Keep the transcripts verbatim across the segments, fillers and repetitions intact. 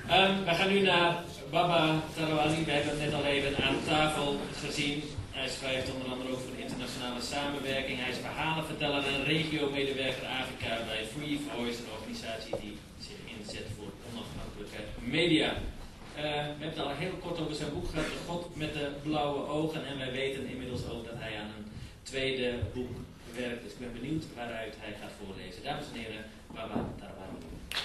Um, we gaan nu naar Baba Tarawali. We hebben hem net al even aan tafel gezien. Hij schrijft onder andere over de internationale samenwerking. Hij is verhalenverteller en regio-medewerker Afrika bij Free Voice, een organisatie die zich inzet voor onafhankelijke media. Uh, we hebben het al heel kort over zijn boek gehad, De God met de blauwe ogen. En wij weten inmiddels ook dat hij aan een tweede boek werkt. Dus ik ben benieuwd waaruit hij gaat voorlezen. Dames en heren, Baba Tarawali.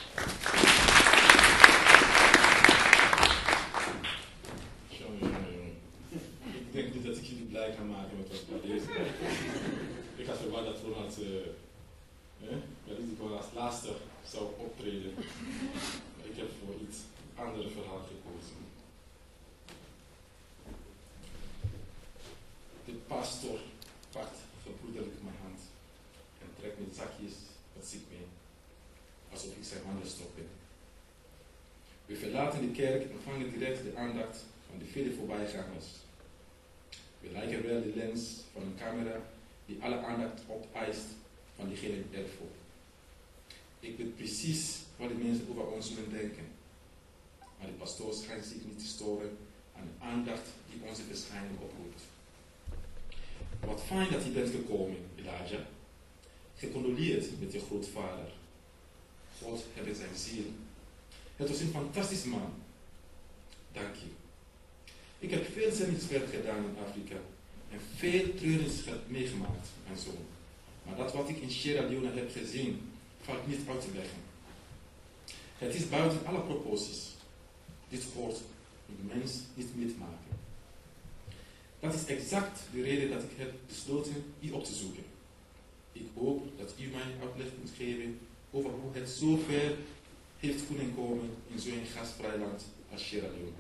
Ik denk niet dat ik jullie blij ga maken met wat ik ga lezen. Ik had verwacht dat Ronald uh, eh, wel als laatste zou optreden. Maar ik heb voor iets ander verhaal gekozen. De pastor pakt verbroederlijk mijn hand en trekt met zakjes het ziek mee, alsof ik zijn handen stop ben. We verlaten de kerk en vangen direct de aandacht van de vele voorbijgangers. We lijken wel de lens van een camera die alle aandacht opeist van diegene ervoor. Ik weet precies wat de mensen over ons zullen denken. Maar de pastoor schijnt zich niet te storen aan de aandacht die onze verschijning oproept. Wat fijn dat je bent gekomen, Elijah. Gecondoleerd met je grootvader. God hebben zijn ziel. Het was een fantastisch man. Dank je. Ik heb veel zendingswerk gedaan in Afrika en veel treuringswerk meegemaakt en zo. Maar dat wat ik in Sierra Leone heb gezien, valt niet uit te leggen. Het is buiten alle proporties. Dit hoort een mens niet mee te maken. Dat is exact de reden dat ik heb besloten u op te zoeken. Ik hoop dat u mij uitleg kunt geven over hoe het zo ver heeft kunnen komen in zo'n gastvrij land als Sierra Leone.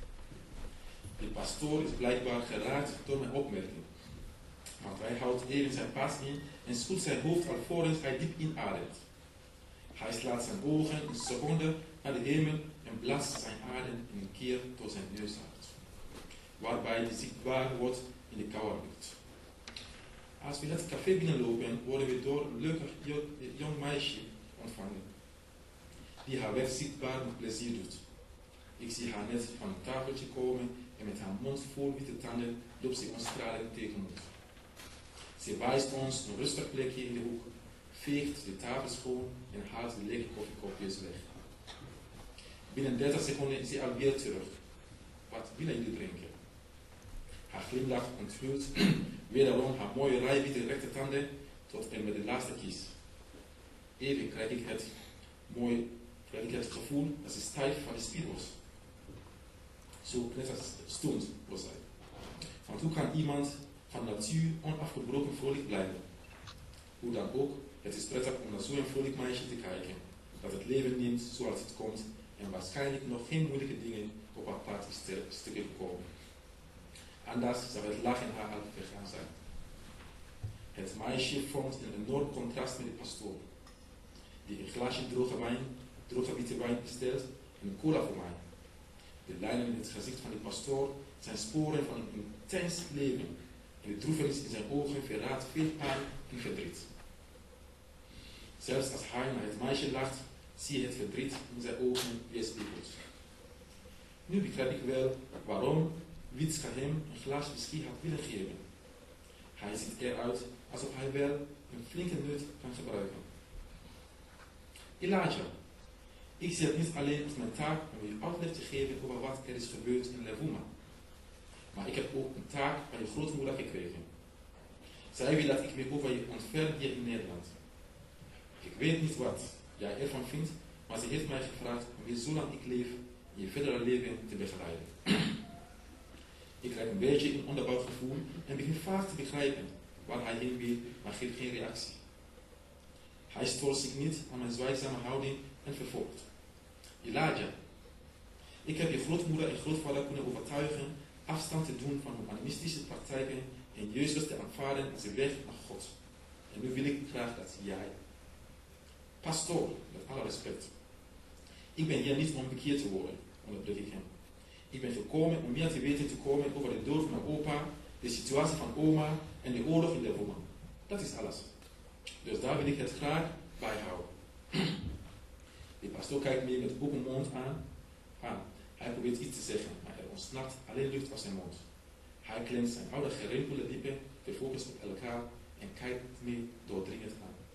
De pastoor is blijkbaar geraakt door mijn opmerking. Want hij houdt even zijn pas in en schudt zijn hoofd alvorens hij diep inademt. Hij slaat zijn ogen een seconde naar de hemel en blaast zijn adem in een keer door zijn neus uit. Waarbij die zichtbaar wordt in de koude lucht. Als we het café binnenlopen, worden we door een leuk jong meisje ontvangen. Die haar weg zichtbaar met plezier doet. Ik zie haar net van een tafeltje komen en met haar mond vol witte tanden loopt ze ons stralend tegemoet. Ze wijst ons een rustig plekje in de hoek, veegt de tafel schoon en haalt de lege koffiekopjes weg. Binnen dertig seconden is ze alweer terug. Wat willen jullie drinken? Haar glimlach onthult wederom haar mooie rij witte rechte tanden tot en met de laatste kies. Even krijg ik het mooi, krijg ik het gevoel dat ze stijf van de spiegels. Zo knettert stond was zij. Want hoe kan iemand van natuur onafgebroken vrolijk blijven? Hoe dan ook, het is prettig om naar zo'n vrolijk meisje te kijken, dat het leven neemt zoals het komt en waarschijnlijk nog geen moeilijke dingen op haar pad is ter stukken gekomen. Anders zou het lach in haar al vergaan zijn. Het meisje vormt een enorm contrast met de pastoor, die een glaasje droge wijn, droge witte wijn bestelt en een cola voor mij. De lijnen in het gezicht van de pastoor zijn sporen van een intens leven en de droefenis in zijn ogen verraadt veel pijn en verdriet. Zelfs als hij naar het meisje lacht, zie je het verdriet in zijn ogen weerspiegeld. Nu begrijp ik wel waarom Witska hem een glas whisky had willen geven. Hij ziet eruit alsof hij wel een flinke nut kan gebruiken. Elijah, ik zie het niet alleen als mijn taak om je uitleg te geven over wat er is gebeurd in Levuma. Maar ik heb ook een taak van je grootmoeder gekregen. Zij wil dat ik me over je ontferm hier in Nederland. Ik weet niet wat jij ervan vindt, maar ze heeft mij gevraagd om je zolang ik leef in je verdere leven te begeleiden. Ik krijg een beetje een onderbouwd gevoel en begin vaak te begrijpen waar hij heen wil, maar geeft geen reactie. Hij stoort zich niet aan mijn zwijgzame houding en vervolgt. Elijah, ik heb je grootmoeder en grootvader kunnen overtuigen afstand te doen van hun animistische praktijken en Jezus te aanvaarden als de weg naar God. En nu wil ik graag dat jij, pastoor, met alle respect, ik ben hier niet om bekeerd te worden, onderbreek ik hem. Ik ben gekomen om meer te weten te komen over de dood van mijn opa, de situatie van oma en de oorlog in Levuma. Dat is alles. Dus daar wil ik het graag bij houden. De pastoor kijkt me met open mond aan. aan. Hij probeert iets te zeggen, maar er ontsnapt alleen lucht uit zijn mond. Hij klemt zijn oude gerimpelde lippen, gefocust op elkaar en kijkt me doordringend aan.